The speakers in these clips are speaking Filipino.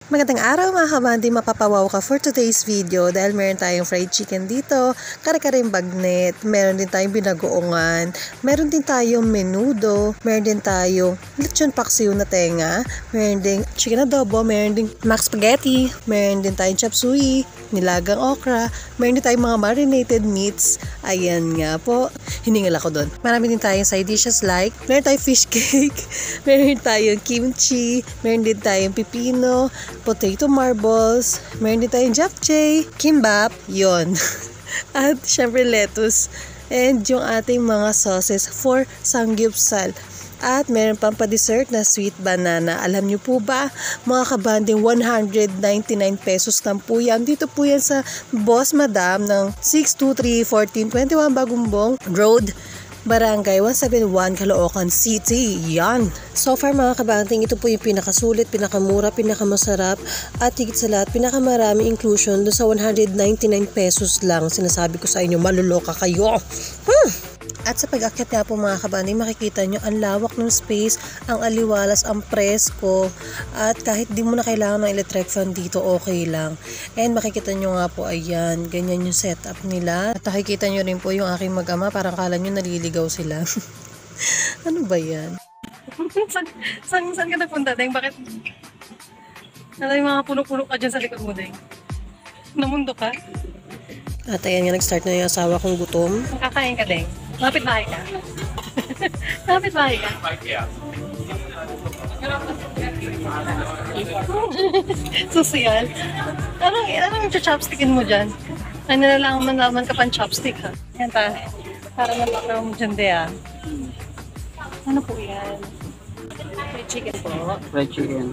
Magandang araw mga kabandi, mapapawaw ka for today's video dahil meron tayong fried chicken dito, kare-karing bagnet, meron din tayong binagoongan, meron din tayong menudo, meron din tayong lechon paksiw na tenga, meron din chicken adobo, meron din mac spaghetti, meron din tayong chop suey, nilagang okra, meron din tayong mga marinated meats, ayan nga po, hiningal ako doon. Marami din tayong side dishes like, meron tayong fish cake, meron tayong kimchi, meron din tayong pipino, potato marbles, meron din tayong japchae, kimbap, yon. At syempre lettuce. And yung ating mga sauces for samgyeopsal. At meron pang pa-dessert na sweet banana. Alam nyo po ba, mga kabanding, 199 pesos lang po yan. Dito po yan sa Boss Madam ng 623-1421 Bagumbong Road, Barangay 171, Caloocan City. Yan. So far mga kabanding, ito po yung pinakasulit, pinakamura, pinakamasarap, at higit sa lahat, pinakamarami inclusion doon sa 199 pesos lang. Sinasabi ko sa inyo, maluloka kayo. At sa pag-akyat nga po mga kabanding, makikita nyo ang lawak ng space, ang aliwalas, ang presko, at kahit di mo na kailangan ng electric fan dito, okay lang. And makikita nyo nga po, ayan, ganyan yung setup nila. At nakikita nyo rin po yung aking mag-ama, parang kala nyo naliligaw sila. Ano ba yan? Saan ka nagpunta, Deng? Bakit? Ano yung mga puno-puno ka dyan sa likod mo, Deng? Namundo ka? At ayan nga, nag-start na yung asawa kong gutom. Kakain ka, Deng? Lapit bahay ka? Lapit bahay ka? Social. Anong chopstickin mo dyan? Ay, nalalaman ka pang chopstick, ha? Yan pa. Para nalakaw mo dyan, Dea. Ano po yan? Fried chicken po. Fried chicken.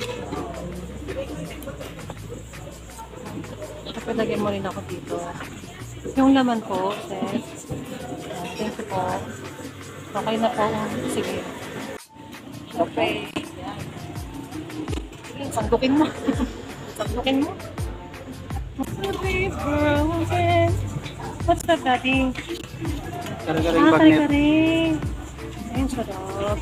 Siyempre, lagyan mo rin ako dito. Yung laman po, sis. Thank you po. Okay na po. Sige. Okay. Sige, sandukin mo. Sandukin mo. What's that, Daddy? Kare-karing bagnet. Kare-karing. Ayun, sarap.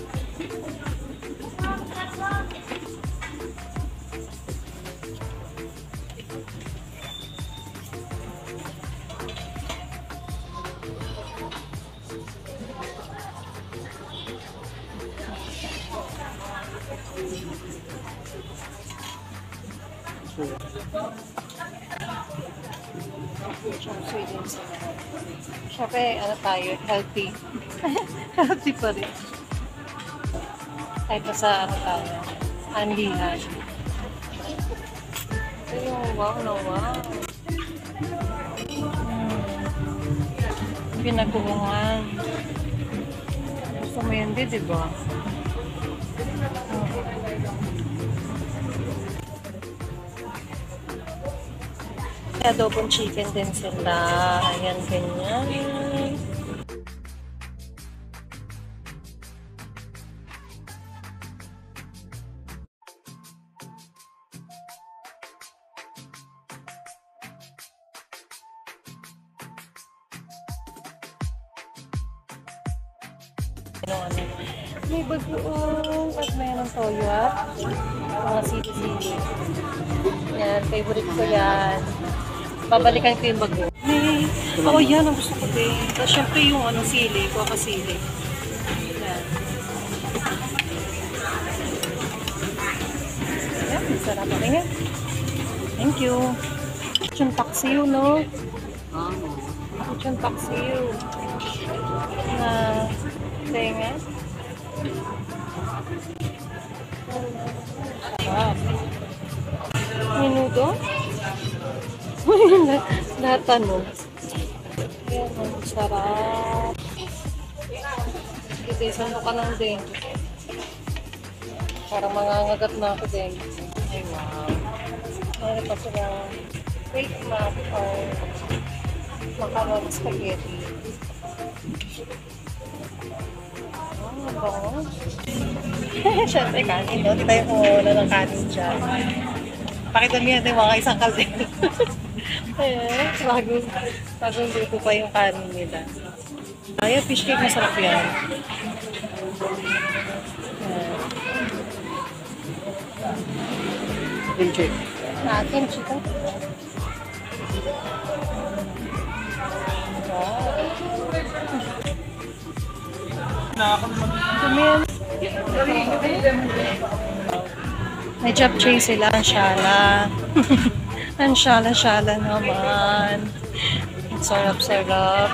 Siyempre, ano tayo, healthy. Healthy pa rin. Kahit sa ano tayo, anlihan. Ito yung wow na wow. Pinaguungan. Gusto mo yun din, diba? Adobong chicken din sila. Ayan, ganyan. May bagoong at mayroong toyo at mga sili-sili. Yan, favorite ko yan. Babalikan ko yung bago. Oo, yan ang gusto ko din. Tapos syempre yung ano, sili, kuha ka sili. Yan. Yan, sarap ako nga. Thank you. Lechon paksiw, no? Lechon paksiw. Na tenga. Sarap. Menudo? Lahat ano. Yan, ang sarap. Kasi isang ka lang din. Parang mangangagat na ako din. Ay, wow. Mayroon pa silang fake mac or macaroni spaghetti. Oh, bango. Siyempre, kanin, no? Di tayo kumuha ng kanin dyan. Pakita niyo natin mga isang kaldero. Ayan, bagong luto pa yung kanin nila. Ayan, fish cake, masarap yan. Ayan. Kimchi. Kimchi ko. Dumi. May japchae sila, ang syala. Ang syala-syala naman. Ang sarap-sarap.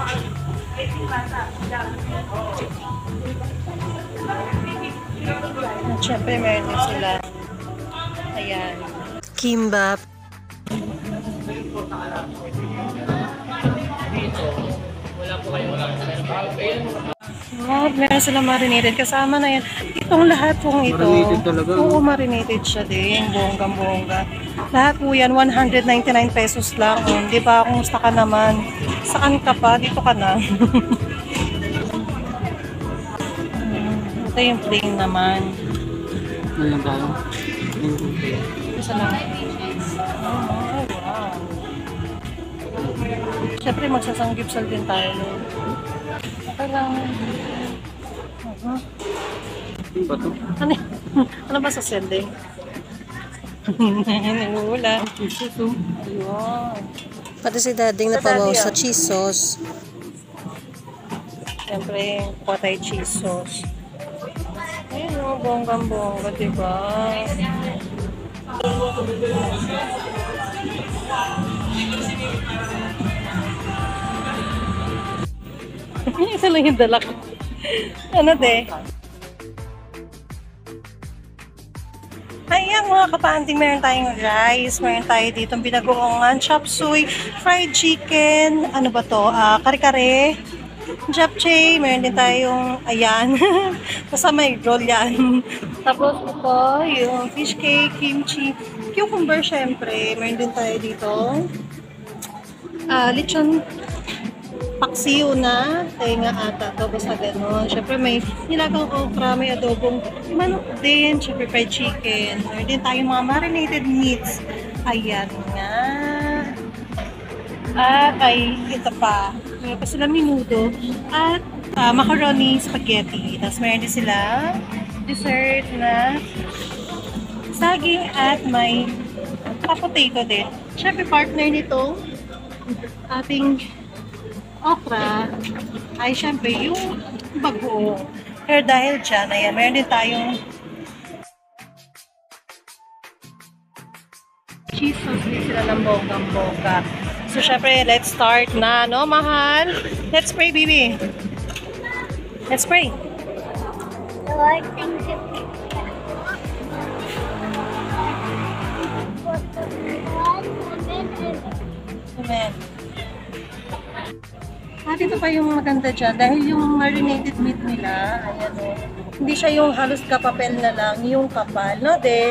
At syempre, meron din sila. Ayan. Kimbap. Wow, meron sila marinated. Kasama na yan. Itong lahat pong ito. Marinated talaga. Oo, marinated siya din. Bonggang-bongga. Lahat po yan, 199 pesos lang. Di ba, kumusta ka naman? Saan ka pa? Dito ka na. Ito yung plain naman. Ano lang tayo? Isa lang. Oh, wow. Siyempre, magsasanggipsal din tayo. Okay lang. Ano ba ito? Ano, ano ba sa sending? Nangula. Ayun. Pati si dading napawaw sa cheese sauce. Siyempre, kuha tayo cheese sauce. Ayun o, bonggang-bongga, diba? Isa lang yung dala ko. Ano de? Ayan mga kapanting, meron tayong rice, meron tayo dito binagoongan, chop suey, fried chicken, ano ba to? Kare-kare, japchae, meron din tayong, ayan, basta may roll yan. Tapos ito, yung fish cake, kimchi, cucumber syempre, meron din tayo dito. Lechon paksiw na, tayo nga ata to, basta gano'n. Siyempre may nilagang okra, may adobong manok din, siyempre fried chicken. Meron din tayong mga marinated meats. Ayan nga. At ay, ito pa. Meron pa sila menudo. At macaroni spaghetti. Tapos meron din sila dessert na saging at may potato din. Siyempre partner nito, ating okra ay syempre yung bagoong. Pero dahil dyan, ayan, meron din tayong cheese sauce din sila ng bonggang-bongga. So syempre, let's start na, no, mahal? Let's pray, baby. Let's pray. Lord, thank you for the one. Amen. At ito pa yung maganda dyan, dahil yung marinated meat nila, ayan o, hindi siya yung halos kapapel na lang, yung kapal, no, de?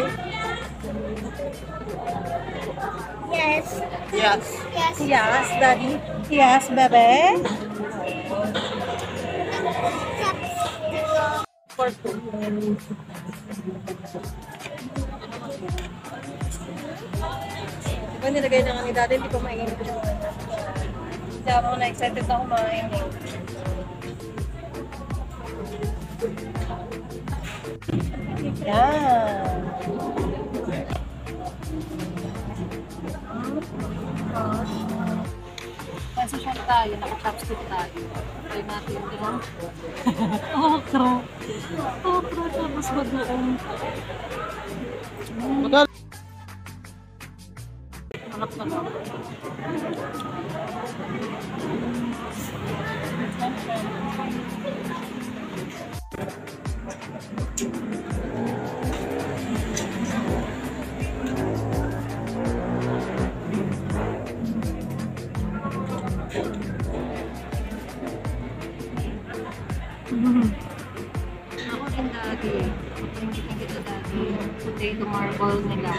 Yes. Yes. Yes. Yes, daddy. Yes, bebe. For two. Diba nilagay na nga ni daddy, hindi ko mainit yung kaya ako na-excited na kumain eh. Yan. Kasi siya tayo, naka-chopstick tayo. Try natin yung gano'n. Okra. Okra, tapos bagoong. Anak na lang. Ako din dati. Hindi kita dati. Potato marble nila.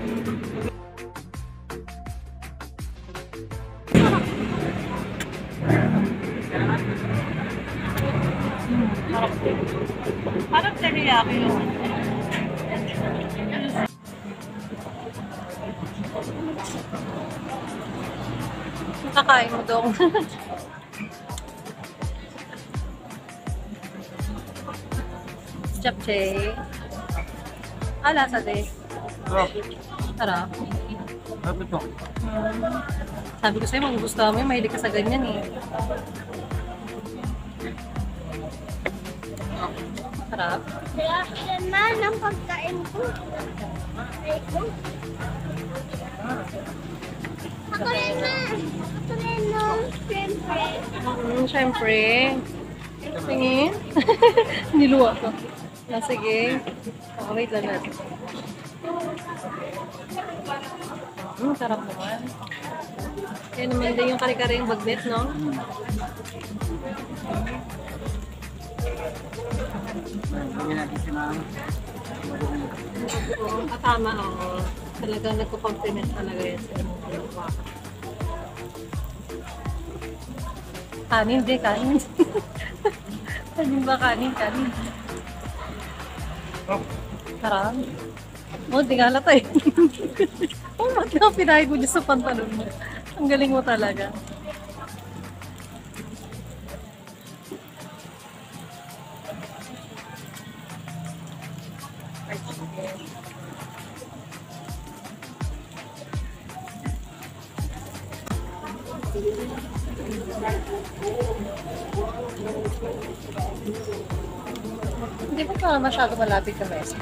Parang teriyaki yun. Nakain mo dong. Japchae. Lasa de. Sarap. Sarap. Sarap ito. Sabi ko sa'yo, magugustuhan mo yun. Mahilig ka sa ganyan eh. Sarap. Kaya naman ang pagkain ko. Ako rin na. Ako rin no. Siyempre. Siyempre. Tingin. Niluwa ko. Sige. Wait lang natin. Sarap naman. Kaya naman din yung kare-kare yung bagnet, no? Lagyan natin siya ng Oo, katama, oo. Talagang nagko-compliment talaga yan sa mga ginagawa. Kanin, di, kanin. Kanin ba kanin? Kanin. Sarap. Oh, di nga halata eh. Oh, bakit ako pinahid mo dyan sa pantalon mo? Ang galing mo talaga. Hindi ba pa masyado malapit ka mesa?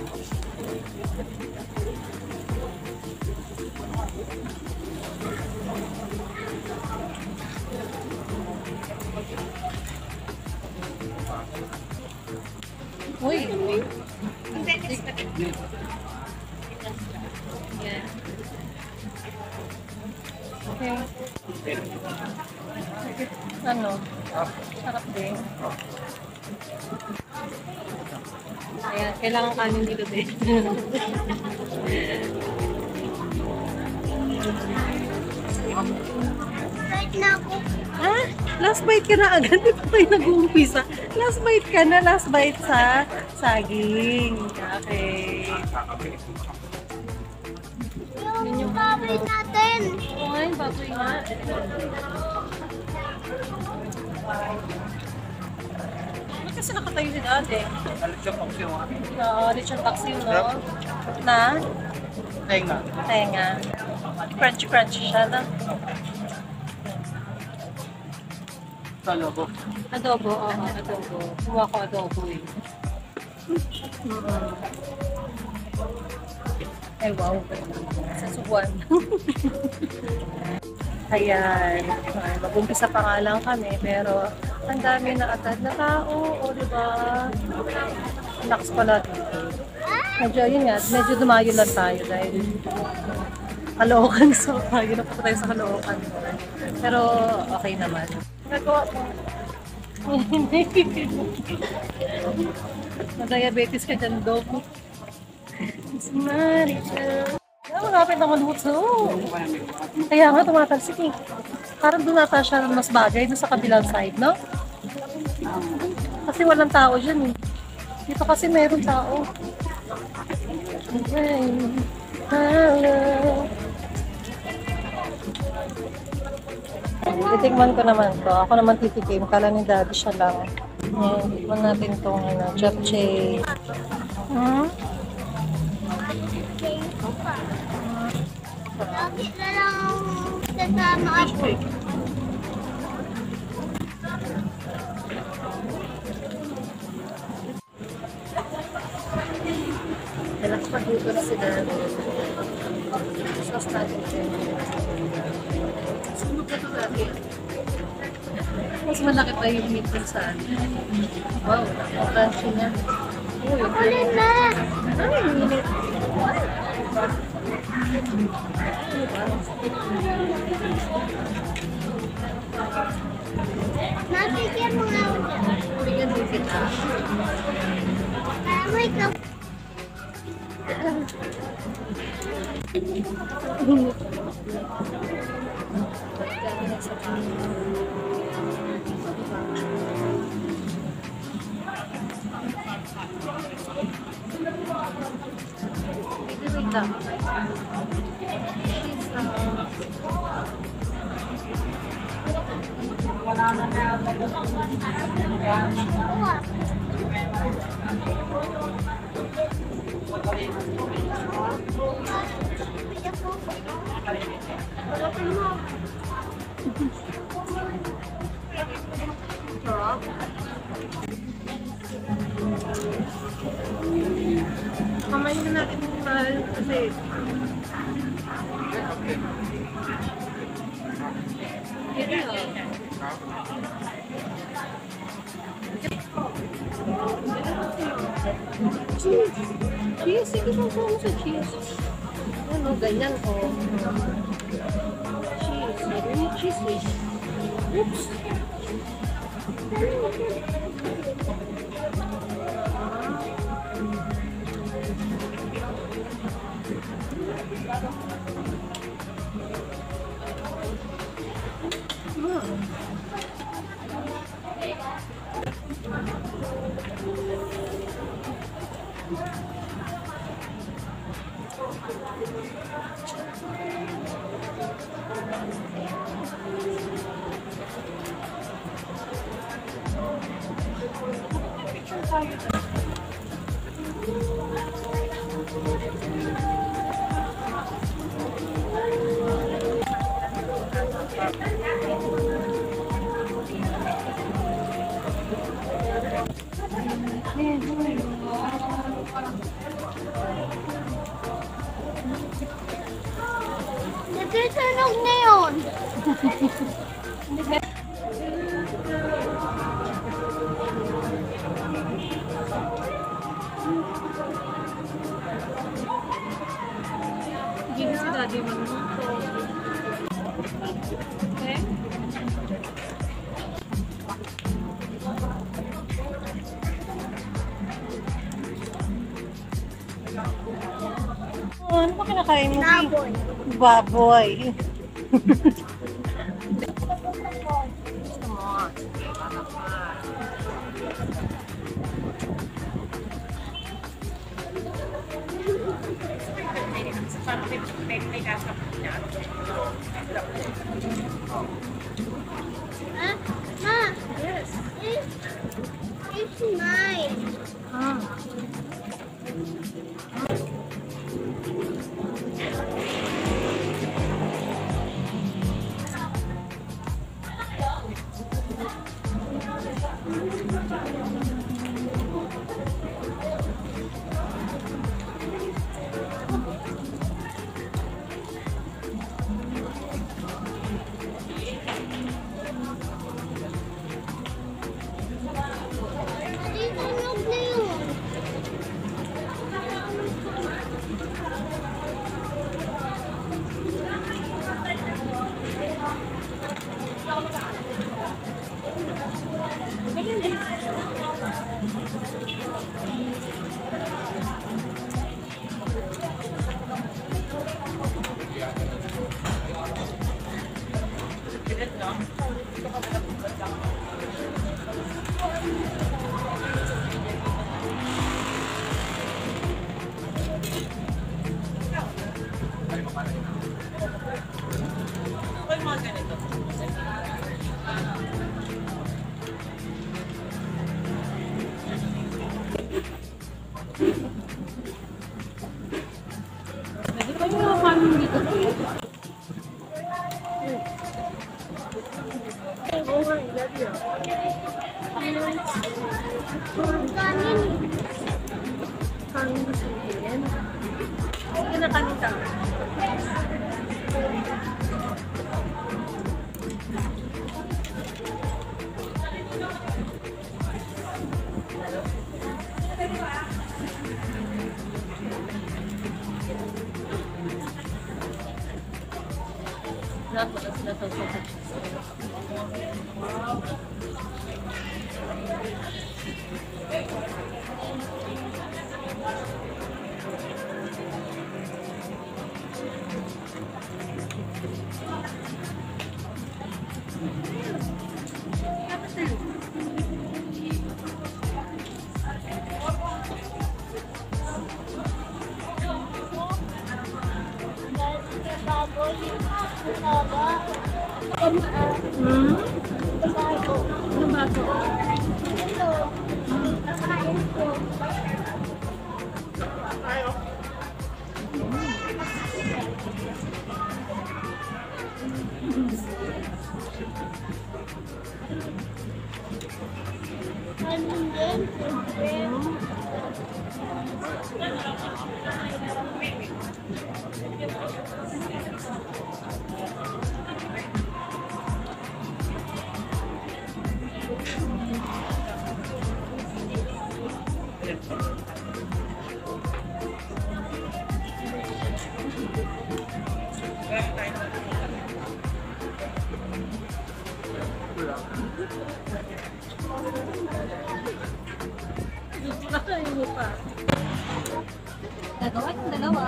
Uy! Yeah. Okay. Ano? Sarap din. Ayan, kailangan kanin dito din. Right na ako. Ha? Last bite ka na agad. Di pa tayo nag-uumpisa. Last bite ka na. Last bite sa saging. Okay. Yung baboy natin. Ay, baboy nga. Ba't kasi nakatayo si dati? alit siya pang siya. Oo, lechon paksiw, no? Na? Tenga. Tenga. Crunchy-crunchy siya, no? Salobo. Adobo, oo, adobo. Kuha ko adobo eh. Ay, wow. Sa subuan. Ayan. Ay, mag-umpisa pa nga lang kami, pero ang dami na agad na tao, o diba? Lakas pala dito. Medyo, yun nga, medyo dumayo lang tayo dahil Caloocan, so tayo na po tayo sa Caloocan. Pero okay naman. Nagawa ko. Na-diabetes ka dyan, Dog. Marita. Malapit na maluto. Kaya nga, tumatalsik eh. Parang doon nata siya mas bagay doon sa kabilang side, no? Kasi walang tao dyan eh. Dito kasi meron tao. Okay. Hello. Titikman ko naman to. Ako naman titikim. Kala ni Daddy siya lang. Ayan, tikman natin itong japchae. Lagi na lang kasama ako. Relax pa dito na si Daddy. Sauce natin. Sunog na ito natin. Mas malaki pa yung meat dun sa atin. Wow, ang crunchy niya. Uy, Ako rin na. ay, minit. Nabigyan mo nga ako dyan. Bigyan din kita. Para mo ikaw. Wait lang. Kamayin na natin yung mahal kasi cheese. Cheese. Sige, sasama mo sa cheese. Ano, ganyan o. Cheese. Meron yung cheese eh. Oops. Natutunog na yun. Hindi na si Daddy magluto. Okay? Oh, ano ba kinakain mo? Baboy. Baboy. Huh? Ma, Yes. it's mine. Ah. Natutunog na yun. Pwede mo paano dito? Kanin. Kanin gusto mo yan? Kinakanin ka. Lahat wala sila sa sausage. Baboy. Baba. Hmm? Bago. Ano ba ito? Ito. Kain ko. Gagawa yung dalawa.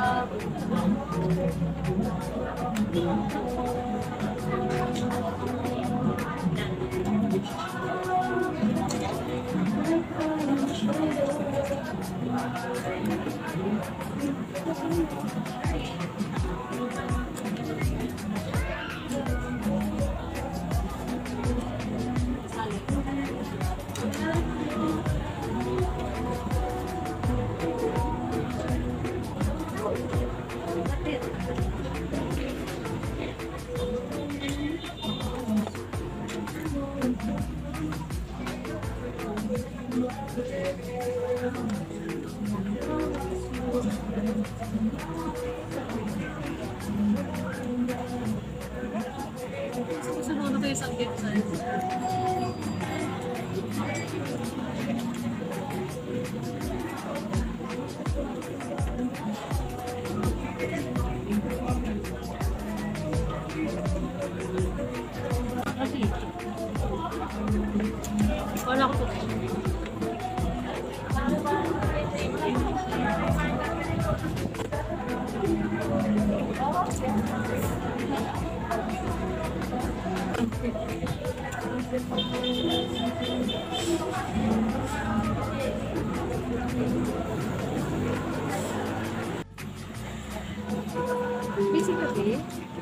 Susunod na kayo sa gitna. Wala ko to. Busy ka, babe?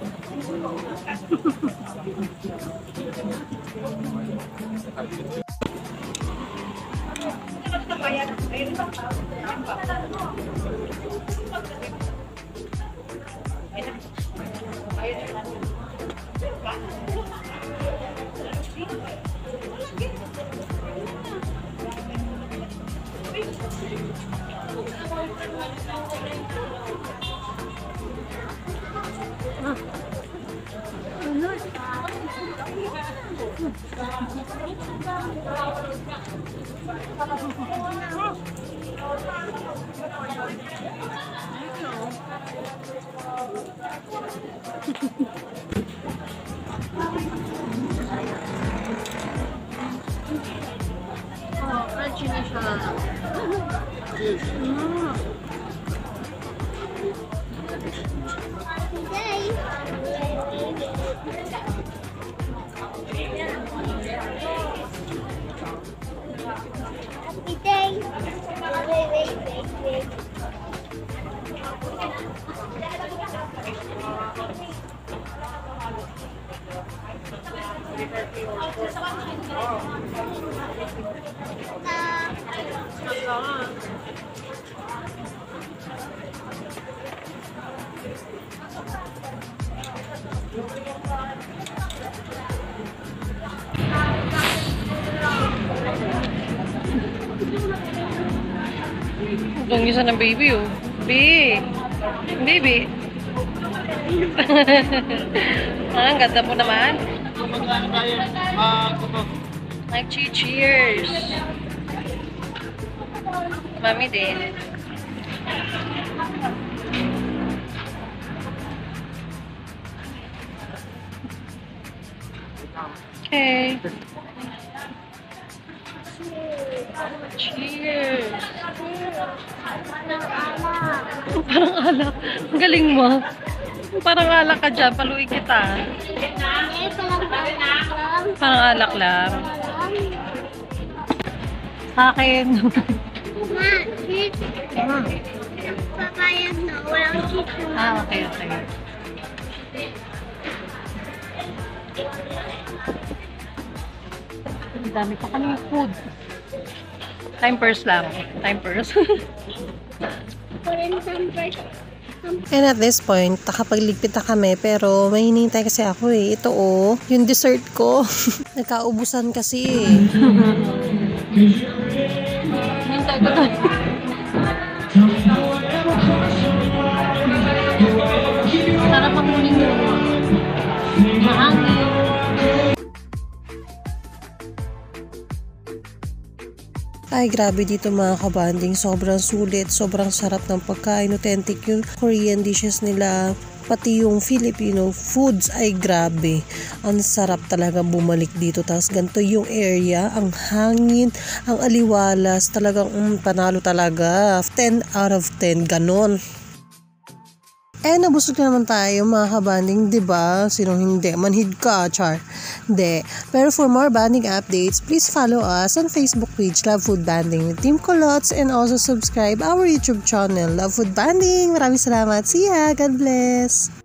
Oh, crunchy na siya. Happy day. Wait. Ang isa ng baby, oh. Baby. Ang ganda po naman. Magkano tayo? Kuto. Nag-cheers. Mami din. Okay. Cheers. Parang alak. Ang galing mo. Parang alak ka dyan. Paluin kita. Parang alak lang. Sa akin. Ma, cheese. Papayag na. Walang cheese. Okay. Ang dami pa kaming food. Time purse lang. Time purse. Foreign pampers. And at this point, nakapagligpit na kami pero may hinihintay kasi ako eh. Ito oh, yung dessert ko. Nagkaubusan kasi eh. Hintay ko na. Sarap ang muling yun. Mahangin. Ay, grabe dito mga kabanding. Sobrang sulit, sobrang sarap ng pagkain. Authentic yung Korean dishes nila. Pati yung Filipino foods ay grabe. Ang sarap talaga bumalik dito. Tapos ganito yung area, ang hangin, ang aliwalas. Talagang panalo talaga. 10 out of 10, ganon. Nabusog na naman tayo mga kabanding, diba? Sinong hindi? Manhid ka, char. Hindi. Pero for more banding updates, please follow us on Facebook page, Love Food Banding with Team Colots, and also subscribe our YouTube channel, Love Food Banding. Maraming salamat. See ya! God bless!